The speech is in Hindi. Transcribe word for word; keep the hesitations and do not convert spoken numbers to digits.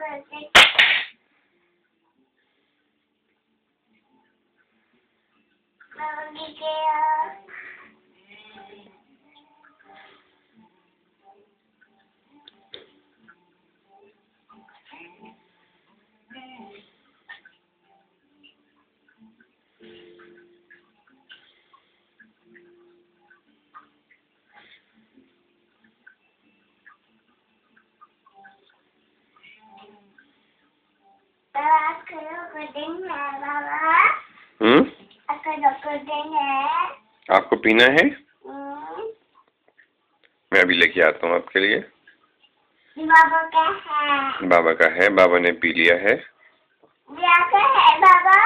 हम्म आपको पीना है? मैं अभी लेके आता हूँ आपके लिए। बाबा का है। बाबा का है, बाबा ने पी लिया है। क्या है बाबा?